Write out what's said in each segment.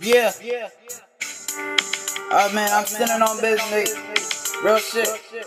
Yeah. Man, I'm standing on business. Real shit.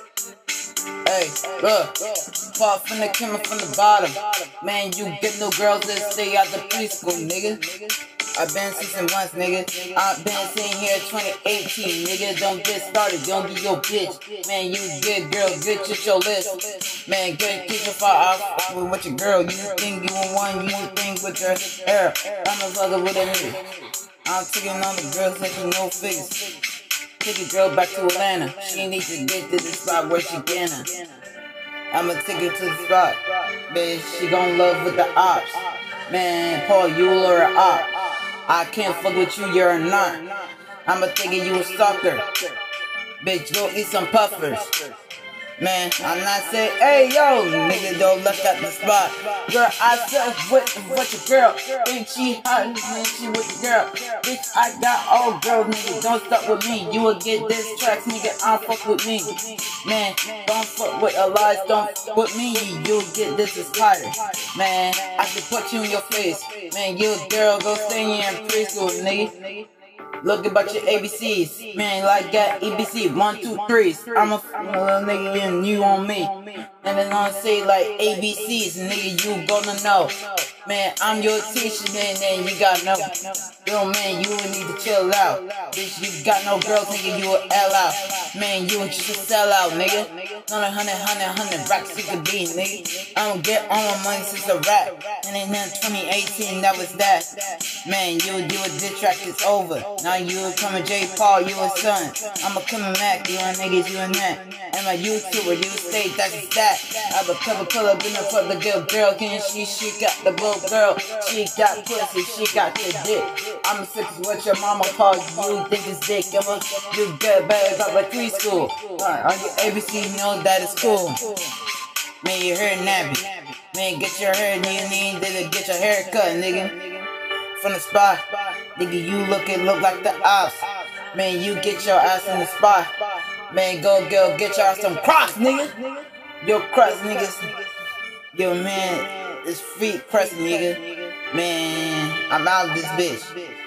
Hey, look. Pop from the camera from the bottom. Man, you get no girls that stay out the preschool, nigga. I've been season once, nigga. I've been sitting here 2018, nigga. Don't get started, don't get your bitch. Man, you good girl, good to your list. Man, good keep your fire off with your girl. You think you want one, you think with your hair. I'm a fucker with a nigga. I'm taking on the girls that you know figures. Take a girl back to Atlanta. She needs to get to the spot where she can. I'ma take her to the spot. Bitch, she gon' love with the ops. Man, Paul, you are a op. I can't fuck with you, you're not. I'ma think you a stalker. Bitch, go eat some puffers. Man, I'm not saying, hey yo, nigga, don't look at the spot. Girl, I said with your girl. Think she hot, man, she with the girl. Bitch, I got all girls, nigga, don't stop with me. You will get this tracks, nigga, don't fuck with me. Man, don't fuck with a lies, don't fuck with me. You'll get this is tighter. Man, I can put you in your face. Man, you a girl, go stay in preschool, nigga. Look about your ABCs, man, like that EBC, 1, 2, 3s. I'm a little nigga and you on me. And then I'll say like ABCs, nigga, you gonna know. Man, I'm your teacher, man, you got no. Yo, man, you need to chill out. Bitch, you got no girls, nigga, you a L out. Man, you just a sell out, nigga. 100 racks you could be, nigga. I don't get all my money since a rap. And then in 2018, that was that. Man, you a diss track, it's over. Now you coming J. Paul, you a son. I'm a coming Mac, you a niggas, you a that. And my YouTuber, you stay, that's that. I have a couple pull up in the front of the girl, can she got the bull girl. She got pussy, she got the dick. I'm a six what your mama calls you think it's dick. You get bad about like preschool. On your ABC, you know that is cool. Man, your hair nappy. Man, get your hair, you need to get your hair cut, nigga. From the spot, nigga, you look like the ops. Man, you get your ass in the spot. Man, go girl, get your ass some cross, nigga. Yo, cross, niggas. Yo, man, it's feet pressing, nigga. Man, I'm out of this bitch.